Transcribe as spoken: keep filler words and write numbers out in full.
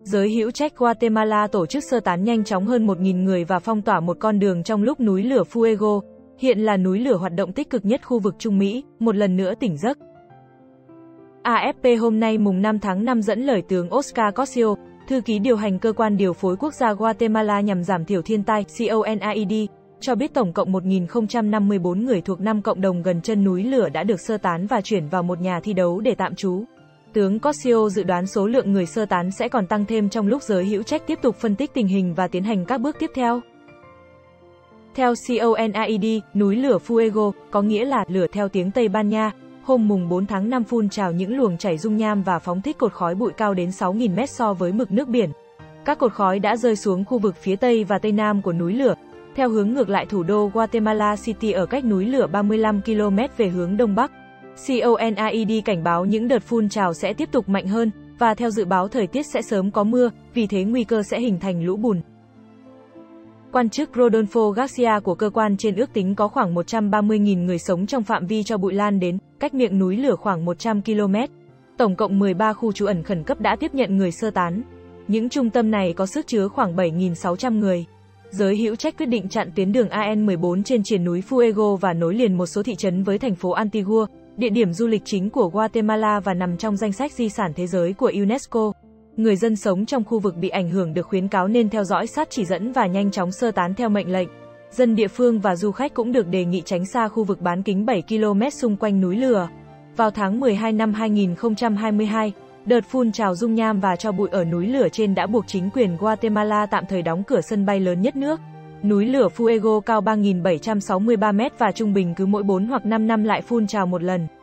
Giới hữu trách Guatemala tổ chức sơ tán nhanh chóng hơn một nghìn người và phong tỏa một con đường trong lúc núi lửa Fuego, hiện là núi lửa hoạt động tích cực nhất khu vực Trung Mỹ, một lần nữa tỉnh giấc. a ép pê hôm nay mùng năm tháng năm dẫn lời tướng Oscar Cosio, thư ký điều hành cơ quan điều phối quốc gia Guatemala nhằm giảm thiểu thiên tai (CONAID), cho biết tổng cộng một nghìn không trăm năm mươi bốn người thuộc năm cộng đồng gần chân núi lửa đã được sơ tán và chuyển vào một nhà thi đấu để tạm trú. Tướng Cosio dự đoán số lượng người sơ tán sẽ còn tăng thêm trong lúc giới hữu trách tiếp tục phân tích tình hình và tiến hành các bước tiếp theo. Theo CONAID, núi lửa Fuego, có nghĩa là lửa theo tiếng Tây Ban Nha, hôm mùng bốn tháng năm phun trào những luồng chảy dung nham và phóng thích cột khói bụi cao đến sáu nghìn mét so với mực nước biển. Các cột khói đã rơi xuống khu vực phía tây và tây nam của núi lửa, theo hướng ngược lại thủ đô Guatemala City ở cách núi lửa ba mươi lăm ki lô mét về hướng đông bắc. CONAID cảnh báo những đợt phun trào sẽ tiếp tục mạnh hơn, và theo dự báo thời tiết sẽ sớm có mưa, vì thế nguy cơ sẽ hình thành lũ bùn. Quan chức Rodolfo Garcia của cơ quan trên ước tính có khoảng một trăm ba mươi nghìn người sống trong phạm vi cho bụi lan đến, cách miệng núi lửa khoảng một trăm ki lô mét. Tổng cộng mười ba khu trú ẩn khẩn cấp đã tiếp nhận người sơ tán. Những trung tâm này có sức chứa khoảng bảy nghìn sáu trăm người. Giới hữu trách quyết định chặn tuyến đường A N mười bốn trên triền núi Fuego và nối liền một số thị trấn với thành phố Antigua, địa điểm du lịch chính của Guatemala và nằm trong danh sách di sản thế giới của UNESCO. Người dân sống trong khu vực bị ảnh hưởng được khuyến cáo nên theo dõi sát chỉ dẫn và nhanh chóng sơ tán theo mệnh lệnh. Dân địa phương và du khách cũng được đề nghị tránh xa khu vực bán kính bảy ki lô mét xung quanh núi lửa. Vào tháng mười hai năm hai nghìn không trăm hai mươi hai, đợt phun trào dung nham và tro bụi ở núi lửa trên đã buộc chính quyền Guatemala tạm thời đóng cửa sân bay lớn nhất nước. Núi lửa Fuego cao ba nghìn bảy trăm sáu mươi ba mét và trung bình cứ mỗi bốn hoặc năm năm lại phun trào một lần.